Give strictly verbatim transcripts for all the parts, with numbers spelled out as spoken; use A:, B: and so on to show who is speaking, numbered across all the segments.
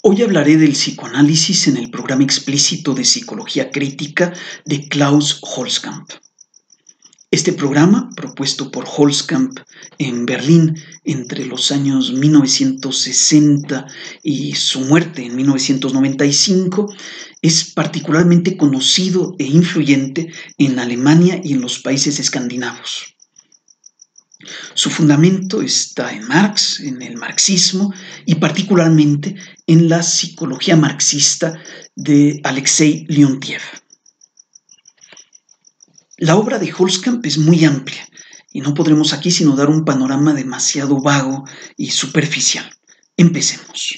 A: Hoy hablaré del psicoanálisis en el programa explícito de psicología crítica de Klaus Holzkamp. Este programa, propuesto por Holzkamp en Berlín entre los años mil novecientos sesenta y su muerte en mil novecientos noventa y cinco, es particularmente conocido e influyente en Alemania y en los países escandinavos. Su fundamento está en Marx, en el marxismo y particularmente en la psicología marxista de Alexei Leontiev. La obra de Holzkamp es muy amplia y no podremos aquí sino dar un panorama demasiado vago y superficial. Empecemos.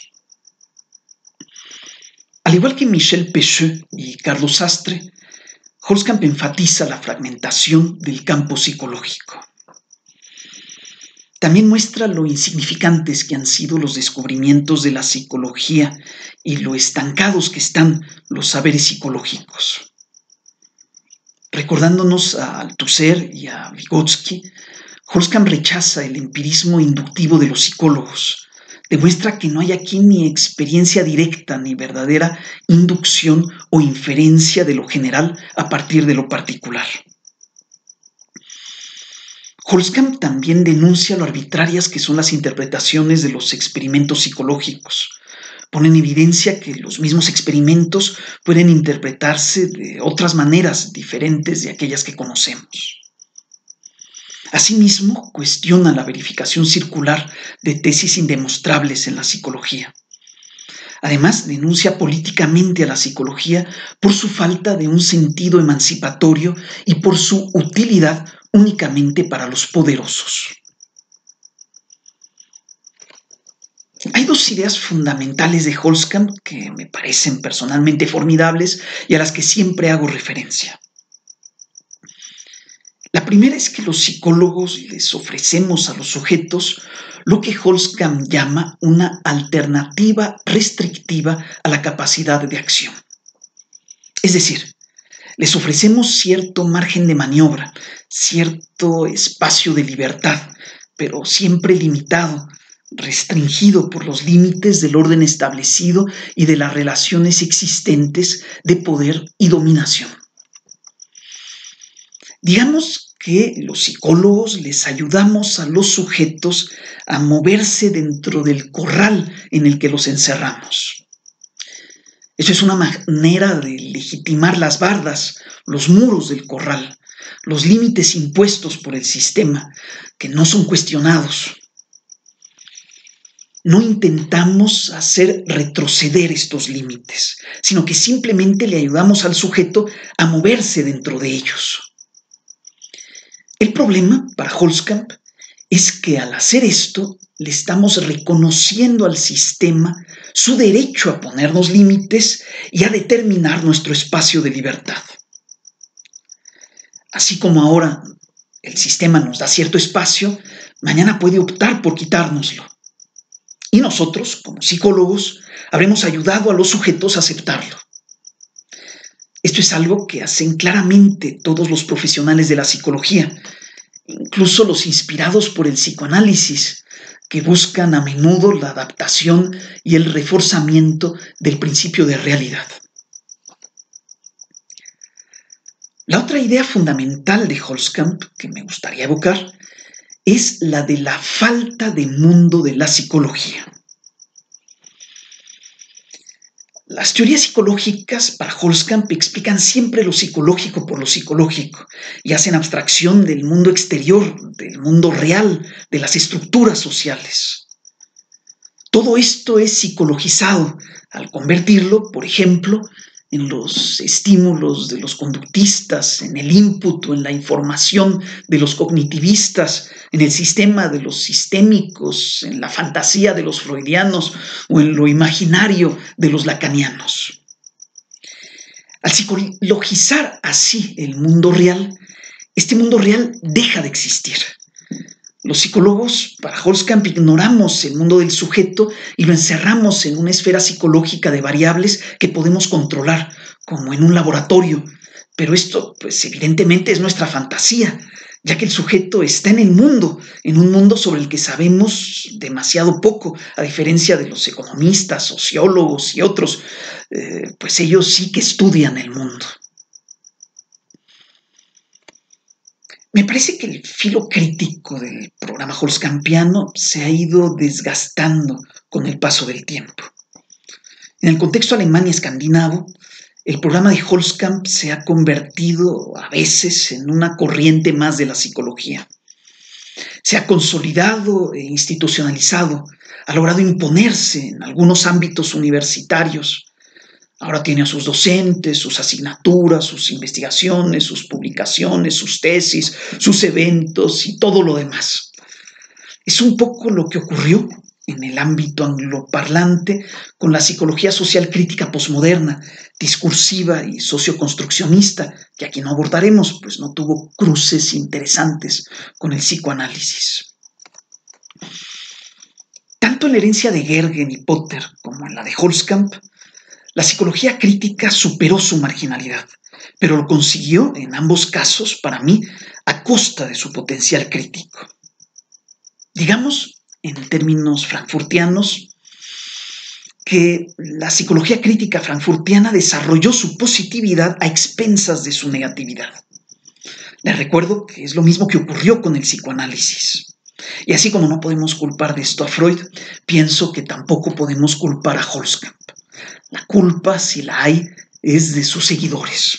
A: Al igual que Michel Pecheux y Carlos Sastre, Holzkamp enfatiza la fragmentación del campo psicológico. También muestra lo insignificantes que han sido los descubrimientos de la psicología y lo estancados que están los saberes psicológicos. Recordándonos a Althusser y a Vygotsky, Holzkamp rechaza el empirismo inductivo de los psicólogos. Demuestra que no hay aquí ni experiencia directa ni verdadera inducción o inferencia de lo general a partir de lo particular. Holzkamp también denuncia lo arbitrarias que son las interpretaciones de los experimentos psicológicos. Pone en evidencia que los mismos experimentos pueden interpretarse de otras maneras diferentes de aquellas que conocemos. Asimismo, cuestiona la verificación circular de tesis indemostrables en la psicología. Además, denuncia políticamente a la psicología por su falta de un sentido emancipatorio y por su utilidad únicamente para los poderosos. Hay dos ideas fundamentales de Holzkamp que me parecen personalmente formidables y a las que siempre hago referencia. La primera es que los psicólogos les ofrecemos a los sujetos lo que Holzkamp llama una alternativa restrictiva a la capacidad de acción. Es decir, les ofrecemos cierto margen de maniobra, cierto espacio de libertad, pero siempre limitado, restringido por los límites del orden establecido y de las relaciones existentes de poder y dominación. Digamos que los psicólogos les ayudamos a los sujetos a moverse dentro del corral en el que los encerramos. Eso es una manera de legitimar las bardas, los muros del corral, los límites impuestos por el sistema, que no son cuestionados. No intentamos hacer retroceder estos límites, sino que simplemente le ayudamos al sujeto a moverse dentro de ellos. El problema para Holzkamp es que al hacer esto le estamos reconociendo al sistema su derecho a ponernos límites y a determinar nuestro espacio de libertad. Así como ahora el sistema nos da cierto espacio, mañana puede optar por quitárnoslo. Y nosotros, como psicólogos, habremos ayudado a los sujetos a aceptarlo. Esto es algo que hacen claramente todos los profesionales de la psicología, incluso los inspirados por el psicoanálisis, que buscan a menudo la adaptación y el reforzamiento del principio de realidad. La otra idea fundamental de Holzkamp que me gustaría evocar es la de la falta de mundo de la psicología. Las teorías psicológicas para Holzkamp explican siempre lo psicológico por lo psicológico y hacen abstracción del mundo exterior, del mundo real, de las estructuras sociales. Todo esto es psicologizado al convertirlo, por ejemplo, en los estímulos de los conductistas, en el input o en la información de los cognitivistas, en el sistema de los sistémicos, en la fantasía de los freudianos o en lo imaginario de los lacanianos. Al psicologizar así el mundo real, este mundo real deja de existir. Los psicólogos, para Holzkamp, ignoramos el mundo del sujeto y lo encerramos en una esfera psicológica de variables que podemos controlar, como en un laboratorio. Pero esto, pues evidentemente, es nuestra fantasía, ya que el sujeto está en el mundo, en un mundo sobre el que sabemos demasiado poco, a diferencia de los economistas, sociólogos y otros, eh, pues ellos sí que estudian el mundo. Me parece que el filo crítico del programa holzkampiano se ha ido desgastando con el paso del tiempo. En el contexto alemán y escandinavo, el programa de Holzkamp se ha convertido a veces en una corriente más de la psicología. Se ha consolidado e institucionalizado, ha logrado imponerse en algunos ámbitos universitarios. Ahora tiene a sus docentes, sus asignaturas, sus investigaciones, sus publicaciones, sus tesis, sus eventos y todo lo demás. Es un poco lo que ocurrió en el ámbito angloparlante con la psicología social crítica posmoderna, discursiva y socioconstruccionista, que aquí no abordaremos, pues no tuvo cruces interesantes con el psicoanálisis. Tanto en la herencia de Gergen y Potter como en la de Holzkamp, la psicología crítica superó su marginalidad, pero lo consiguió en ambos casos, para mí, a costa de su potencial crítico. Digamos, en términos frankfurtianos, que la psicología crítica frankfurtiana desarrolló su positividad a expensas de su negatividad. Les recuerdo que es lo mismo que ocurrió con el psicoanálisis. Y así como no podemos culpar de esto a Freud, pienso que tampoco podemos culpar a Holzkamp. La culpa, si la hay, es de sus seguidores.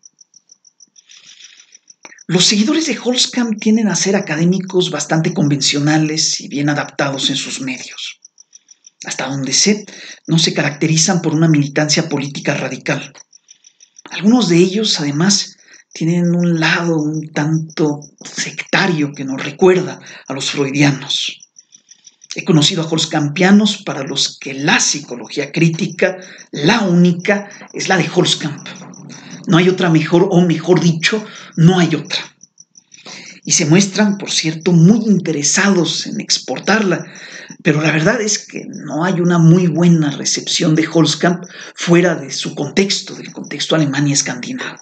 A: Los seguidores de Holzkamp tienden a ser académicos bastante convencionales y bien adaptados en sus medios. Hasta donde sé, no se caracterizan por una militancia política radical. Algunos de ellos, además, tienen un lado un tanto sectario que nos recuerda a los freudianos. He conocido a holzkampianos para los que la psicología crítica, la única, es la de Holzkamp. No hay otra mejor, o mejor dicho, no hay otra. Y se muestran, por cierto, muy interesados en exportarla, pero la verdad es que no hay una muy buena recepción de Holzkamp fuera de su contexto, del contexto alemán y escandinavo.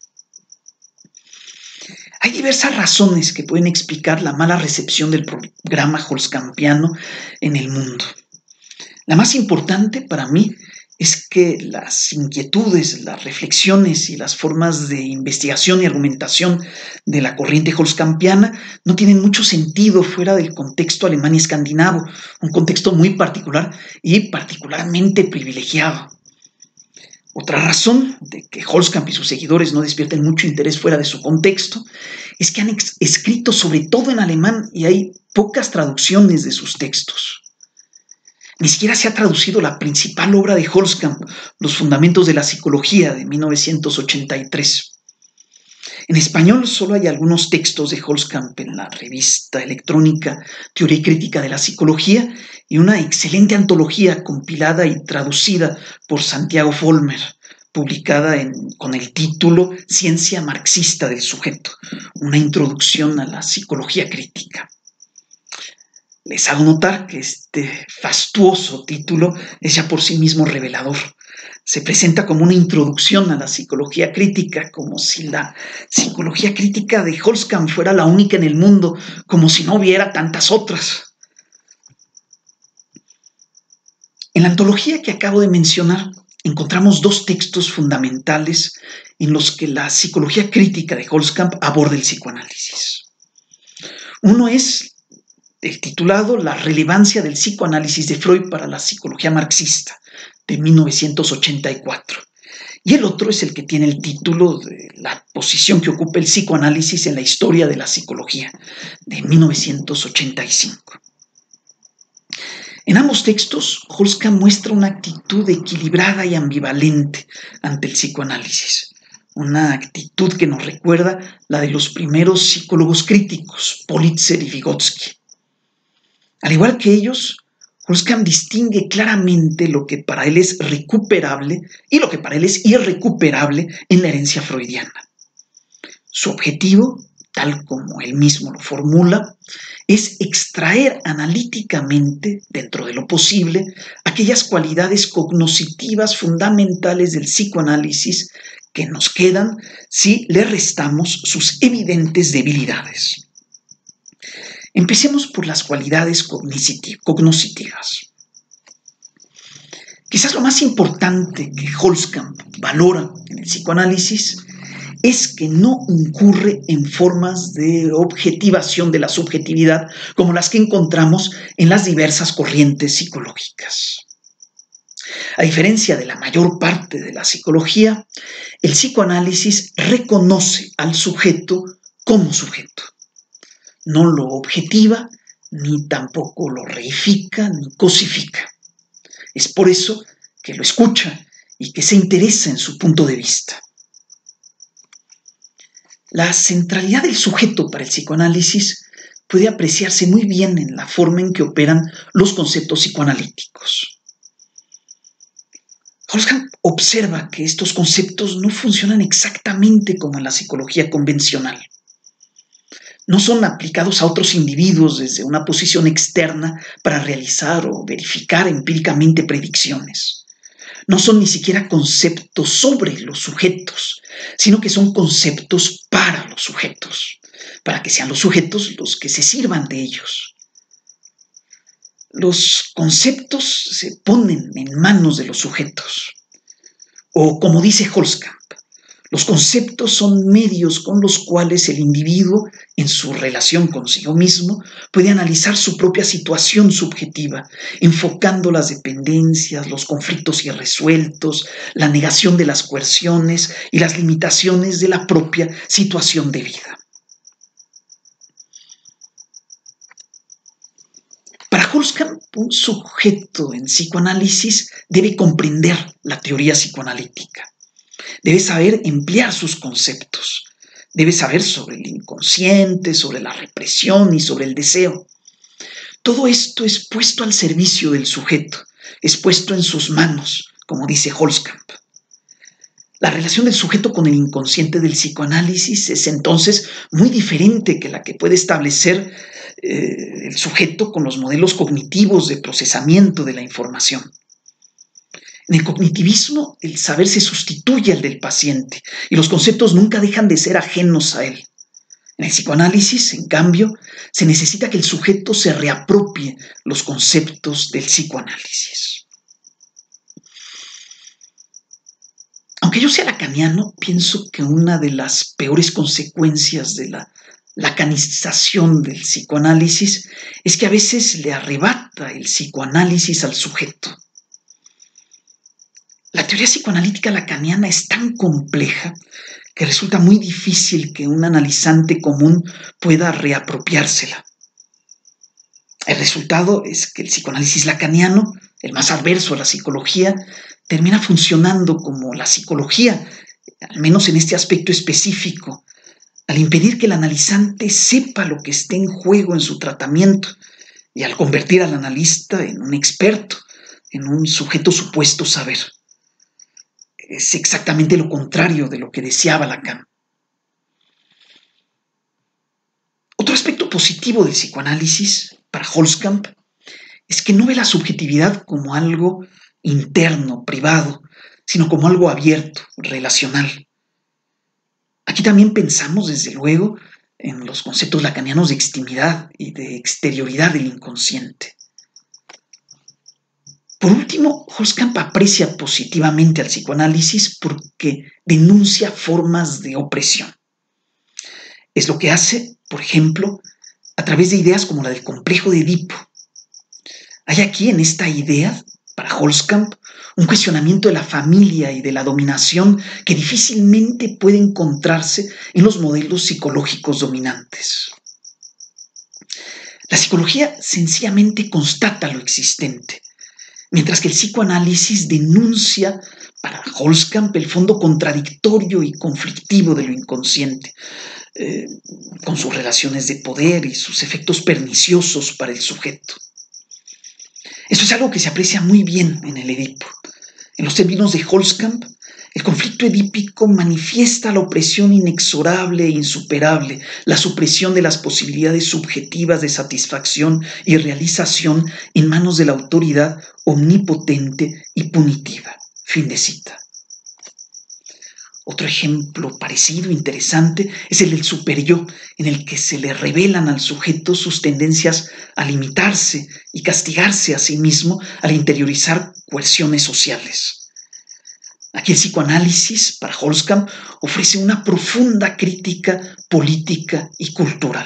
A: Hay diversas razones que pueden explicar la mala recepción del programa holzkampiano en el mundo. La más importante para mí es que las inquietudes, las reflexiones y las formas de investigación y argumentación de la corriente holzkampiana no tienen mucho sentido fuera del contexto alemán y escandinavo, un contexto muy particular y particularmente privilegiado. Otra razón de que Holzkamp y sus seguidores no despierten mucho interés fuera de su contexto es que han escrito sobre todo en alemán y hay pocas traducciones de sus textos. Ni siquiera se ha traducido la principal obra de Holzkamp, Los Fundamentos de la Psicología, de mil novecientos ochenta y tres. En español solo hay algunos textos de Holzkamp en la revista electrónica Teoría y Crítica de la Psicología y una excelente antología compilada y traducida por Santiago Vollmer, publicada en, con el título Ciencia marxista del sujeto, una introducción a la psicología crítica. Les hago notar que este fastuoso título es ya por sí mismo revelador. Se presenta como una introducción a la psicología crítica, como si la psicología crítica de Holzkamp fuera la única en el mundo, como si no hubiera tantas otras. En la antología que acabo de mencionar, encontramos dos textos fundamentales en los que la psicología crítica de Holzkamp aborda el psicoanálisis. Uno es el titulado La relevancia del psicoanálisis de Freud para la psicología marxista, de mil novecientos ochenta y cuatro. Y el otro es el que tiene el título de La posición que ocupa el psicoanálisis en la historia de la psicología, de mil novecientos ochenta y cinco. En ambos textos, Holzkamp muestra una actitud equilibrada y ambivalente ante el psicoanálisis. Una actitud que nos recuerda la de los primeros psicólogos críticos, Politzer y Vygotsky. Al igual que ellos, Holzkamp distingue claramente lo que para él es recuperable y lo que para él es irrecuperable en la herencia freudiana. Su objetivo, tal como él mismo lo formula, es extraer analíticamente, dentro de lo posible, aquellas cualidades cognitivas fundamentales del psicoanálisis que nos quedan si le restamos sus evidentes debilidades. Empecemos por las cualidades cognitivas. Quizás lo más importante que Holzkamp valora en el psicoanálisis es que no incurre en formas de objetivación de la subjetividad como las que encontramos en las diversas corrientes psicológicas. A diferencia de la mayor parte de la psicología, el psicoanálisis reconoce al sujeto como sujeto. No lo objetiva, ni tampoco lo reifica, ni cosifica. Es por eso que lo escucha y que se interesa en su punto de vista. La centralidad del sujeto para el psicoanálisis puede apreciarse muy bien en la forma en que operan los conceptos psicoanalíticos. Holzkamp observa que estos conceptos no funcionan exactamente como en la psicología convencional. No son aplicados a otros individuos desde una posición externa para realizar o verificar empíricamente predicciones. No son ni siquiera conceptos sobre los sujetos, sino que son conceptos para los sujetos, para que sean los sujetos los que se sirvan de ellos. Los conceptos se ponen en manos de los sujetos. O como dice Holzkamp, los conceptos son medios con los cuales el individuo, en su relación consigo mismo, puede analizar su propia situación subjetiva, enfocando las dependencias, los conflictos irresueltos, la negación de las coerciones y las limitaciones de la propia situación de vida. Para Holzkamp, un sujeto en psicoanálisis debe comprender la teoría psicoanalítica. Debe saber emplear sus conceptos. Debe saber sobre el inconsciente, sobre la represión y sobre el deseo. Todo esto es puesto al servicio del sujeto, es puesto en sus manos, como dice Holzkamp. La relación del sujeto con el inconsciente del psicoanálisis es entonces muy diferente que la que puede establecer eh, el sujeto con los modelos cognitivos de procesamiento de la información. En el cognitivismo, el saber se sustituye al del paciente y los conceptos nunca dejan de ser ajenos a él. En el psicoanálisis, en cambio, se necesita que el sujeto se reapropie los conceptos del psicoanálisis. Aunque yo sea lacaniano, pienso que una de las peores consecuencias de la lacanización del psicoanálisis es que a veces le arrebata el psicoanálisis al sujeto. La teoría psicoanalítica lacaniana es tan compleja que resulta muy difícil que un analizante común pueda reapropiársela. El resultado es que el psicoanálisis lacaniano, el más adverso a la psicología, termina funcionando como la psicología, al menos en este aspecto específico, al impedir que el analizante sepa lo que esté en juego en su tratamiento y al convertir al analista en un experto, en un sujeto supuesto saber. Es exactamente lo contrario de lo que deseaba Lacan. Otro aspecto positivo del psicoanálisis para Holzkamp es que no ve la subjetividad como algo interno, privado, sino como algo abierto, relacional. Aquí también pensamos, desde luego, en los conceptos lacanianos de extimidad y de exterioridad del inconsciente. Por último, Holzkamp aprecia positivamente al psicoanálisis porque denuncia formas de opresión. Es lo que hace, por ejemplo, a través de ideas como la del complejo de Edipo. Hay aquí en esta idea, para Holzkamp, un cuestionamiento de la familia y de la dominación que difícilmente puede encontrarse en los modelos psicológicos dominantes. La psicología sencillamente constata lo existente, mientras que el psicoanálisis denuncia para Holzkamp el fondo contradictorio y conflictivo de lo inconsciente, eh, con sus relaciones de poder y sus efectos perniciosos para el sujeto. Esto es algo que se aprecia muy bien en el Edipo. En los términos de Holzkamp, el conflicto edípico manifiesta la opresión inexorable e insuperable, la supresión de las posibilidades subjetivas de satisfacción y realización en manos de la autoridad omnipotente y punitiva. Fin de cita. Otro ejemplo parecido, interesante, es el del superyo, en el que se le revelan al sujeto sus tendencias a limitarse y castigarse a sí mismo al interiorizar coerciones sociales. Aquí el psicoanálisis, para Holzkamp, ofrece una profunda crítica política y cultural.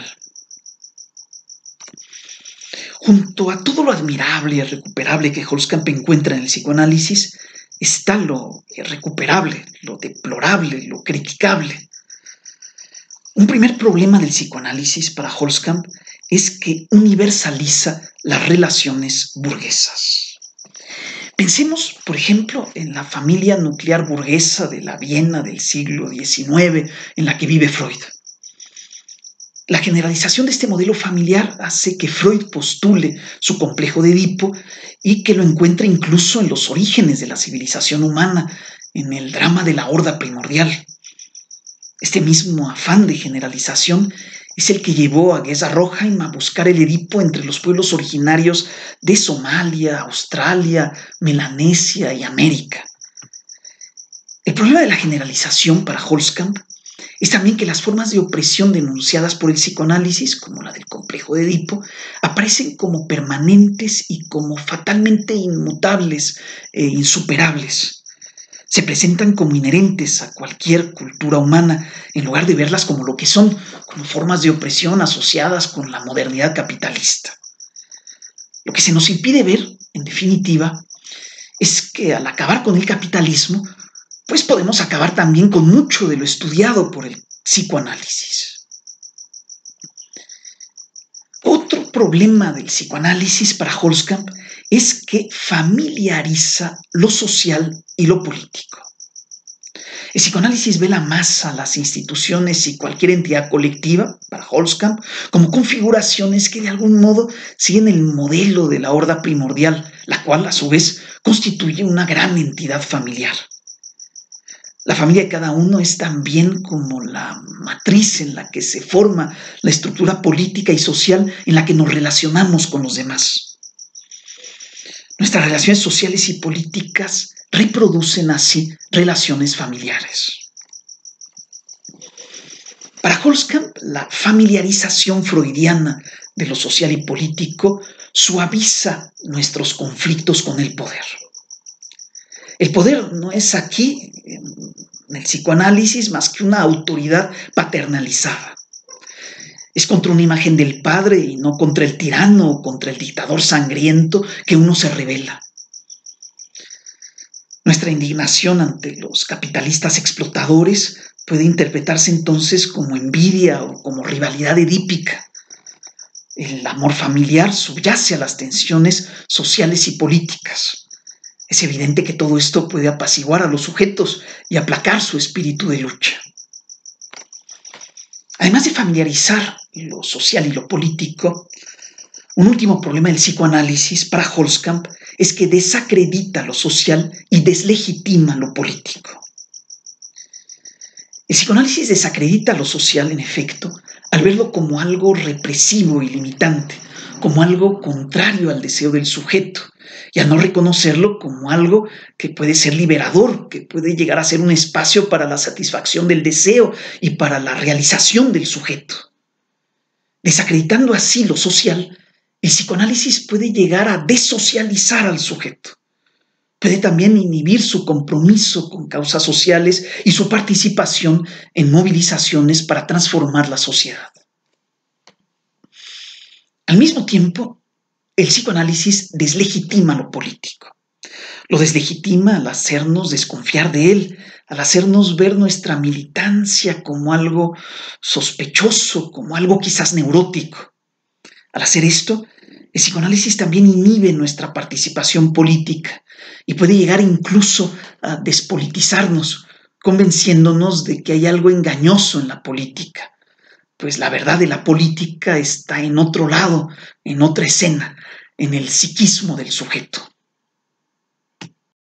A: Junto a todo lo admirable y recuperable que Holzkamp encuentra en el psicoanálisis, está lo irrecuperable, lo deplorable, lo criticable. Un primer problema del psicoanálisis para Holzkamp es que universaliza las relaciones burguesas. Pensemos, por ejemplo, en la familia nuclear burguesa de la Viena del siglo diecinueve en la que vive Freud. La generalización de este modelo familiar hace que Freud postule su complejo de Edipo y que lo encuentre incluso en los orígenes de la civilización humana, en el drama de la horda primordial. Este mismo afán de generalización es el que llevó a Geza Roheim a buscar el Edipo entre los pueblos originarios de Somalia, Australia, Melanesia y América. El problema de la generalización para Holzkamp es también que las formas de opresión denunciadas por el psicoanálisis, como la del complejo de Edipo, aparecen como permanentes y como fatalmente inmutables e insuperables. Se presentan como inherentes a cualquier cultura humana, en lugar de verlas como lo que son, como formas de opresión asociadas con la modernidad capitalista. Lo que se nos impide ver, en definitiva, es que al acabar con el capitalismo, pues podemos acabar también con mucho de lo estudiado por el psicoanálisis. Otro problema del psicoanálisis para Holzkamp es que familiariza lo social y lo político. El psicoanálisis ve la masa, las instituciones y cualquier entidad colectiva, para Holzkamp, como configuraciones que de algún modo siguen el modelo de la horda primordial, la cual a su vez constituye una gran entidad familiar. La familia de cada uno es también como la matriz en la que se forma la estructura política y social en la que nos relacionamos con los demás. Nuestras relaciones sociales y políticas reproducen así relaciones familiares. Para Holzkamp, la familiarización freudiana de lo social y político suaviza nuestros conflictos con el poder. El poder no es aquí, en el psicoanálisis, más que una autoridad paternalizada. Es contra una imagen del padre y no contra el tirano o contra el dictador sangriento que uno se rebela. Nuestra indignación ante los capitalistas explotadores puede interpretarse entonces como envidia o como rivalidad edípica. El amor familiar subyace a las tensiones sociales y políticas. Es evidente que todo esto puede apaciguar a los sujetos y aplacar su espíritu de lucha. Además de familiarizar lo social y lo político, un último problema del psicoanálisis para Holzkamp es que desacredita lo social y deslegitima lo político. El psicoanálisis desacredita lo social, en efecto, al verlo como algo represivo y limitante, como algo contrario al deseo del sujeto, y al no reconocerlo como algo que puede ser liberador, que puede llegar a ser un espacio para la satisfacción del deseo y para la realización del sujeto. Desacreditando así lo social, el psicoanálisis puede llegar a desocializar al sujeto. Puede también inhibir su compromiso con causas sociales y su participación en movilizaciones para transformar la sociedad. Al mismo tiempo, el psicoanálisis deslegitima lo político. Lo deslegitima al hacernos desconfiar de él, al hacernos ver nuestra militancia como algo sospechoso, como algo quizás neurótico. Al hacer esto, el psicoanálisis también inhibe nuestra participación política y puede llegar incluso a despolitizarnos, convenciéndonos de que hay algo engañoso en la política, pues la verdad de la política está en otro lado, en otra escena, en el psiquismo del sujeto.